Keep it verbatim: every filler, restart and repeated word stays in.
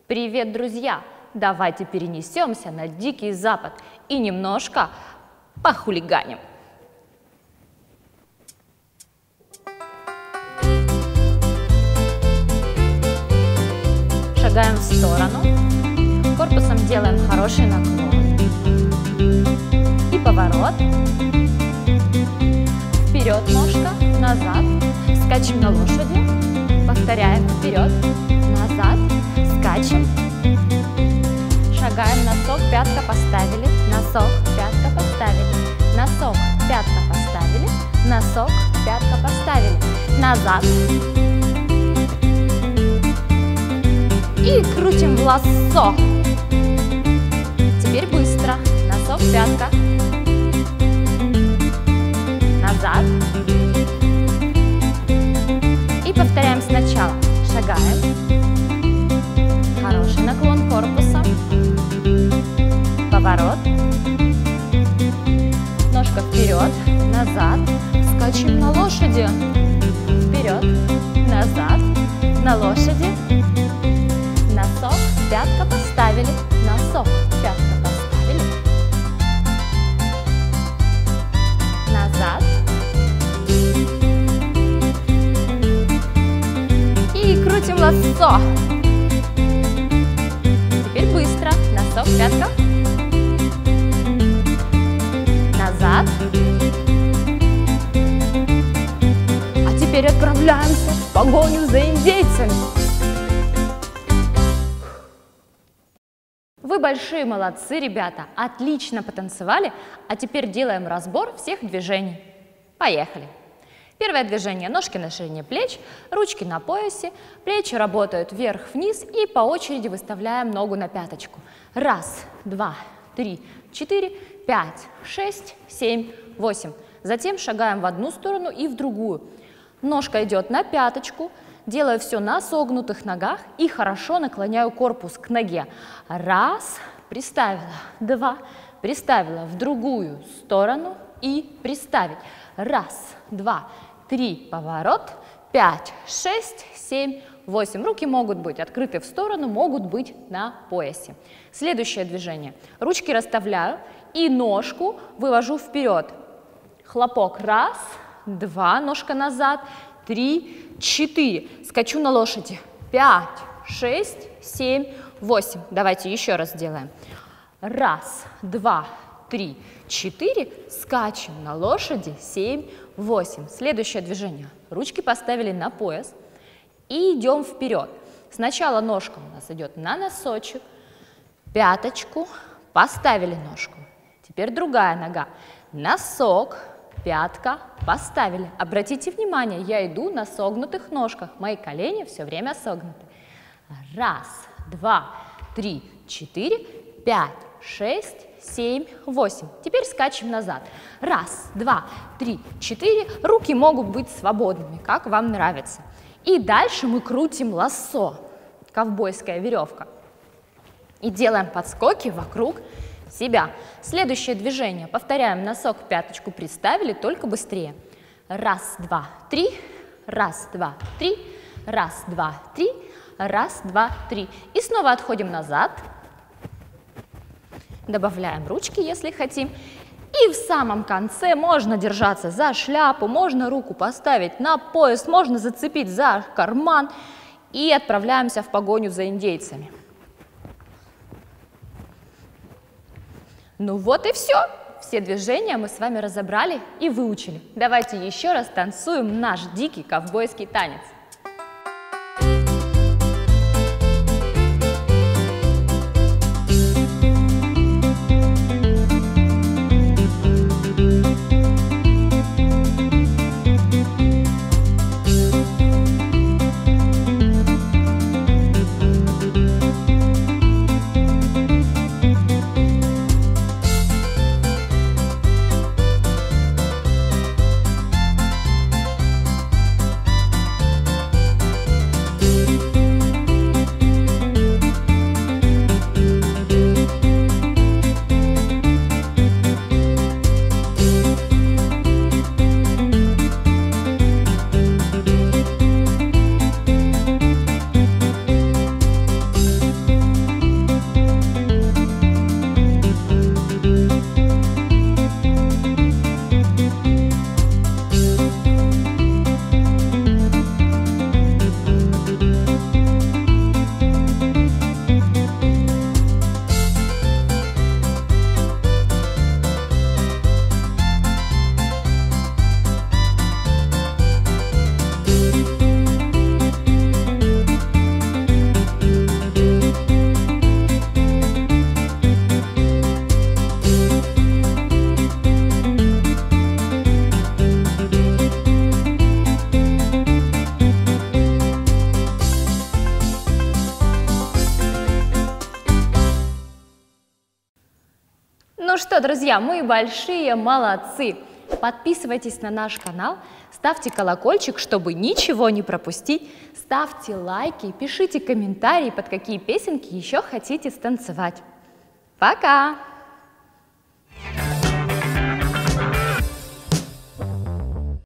Привет, друзья! Давайте перенесемся на Дикий Запад и немножко похулиганим. Шагаем в сторону, корпусом делаем хороший наклон и поворот. Вперед ножка, назад, скачем на лошади, повторяем вперед, назад, скачем. Шагаем, носок, пятка поставили, носок, пятка поставили, носок, пятка поставили, носок, пятка поставили, назад. И крутим в лассо. Теперь быстро, носок, пятка, назад. И повторяем сначала. Шагаем. Хороший наклон корпуса. Поворот. Ножка вперед, назад. Скачем на лошади. Вперед, назад, на лошади. Носок, пятка поставили. Носок, пятка поставили. Назад. И крутим лассо. Теперь быстро. Носок, пятка. Назад. А теперь отправляемся в погоню за индейцами. Вы большие молодцы, ребята. Отлично потанцевали. А теперь делаем разбор всех движений. Поехали. Первое движение. Ножки на ширине плеч, ручки на поясе, плечи работают вверх-вниз и по очереди выставляем ногу на пяточку. Раз, два, три, четыре, пять, шесть, семь, восемь. Затем шагаем в одну сторону и в другую. Ножка идет на пяточку, делаю все на согнутых ногах и хорошо наклоняю корпус к ноге. Раз, приставила, два, приставила в другую сторону и приставить. Раз, два, три, поворот, пять, шесть, семь, восемь. Руки могут быть открыты в сторону, могут быть на поясе. Следующее движение. Ручки расставляю и ножку вывожу вперед. Хлопок. Раз, два, ножка назад, три, четыре. Скачу на лошади. Пять, шесть, семь, восемь. Давайте еще раз сделаем. Раз, два, три, четыре. Скачем на лошади. Семь, восемь. Следующее движение. Ручки поставили на пояс и идем вперед. Сначала ножка у нас идет на носочек, пяточку, поставили ножку. Теперь другая нога. Носок, пятка, поставили. Обратите внимание, я иду на согнутых ножках. Мои колени все время согнуты. Раз, два, три, четыре, пять, шесть, семь, восемь. Теперь скачем назад. Раз, два, три, четыре. Руки могут быть свободными, как вам нравится. И дальше мы крутим лассо, ковбойская веревка. И делаем подскоки вокруг себя. Следующее движение. Повторяем. Носок, пяточку приставили, только быстрее. Раз, два, три. Раз, два, три. Раз, два, три. Раз, два, три. И снова отходим назад. Добавляем ручки, если хотим. И в самом конце можно держаться за шляпу, можно руку поставить на пояс, можно зацепить за карман. И отправляемся в погоню за индейцами. Ну вот и все. Все движения мы с вами разобрали и выучили. Давайте еще раз танцуем наш дикий ковбойский танец. Ну что, друзья, мы большие молодцы. Подписывайтесь на наш канал, ставьте колокольчик, чтобы ничего не пропустить, ставьте лайки, пишите комментарии, под какие песенки еще хотите станцевать. Пока!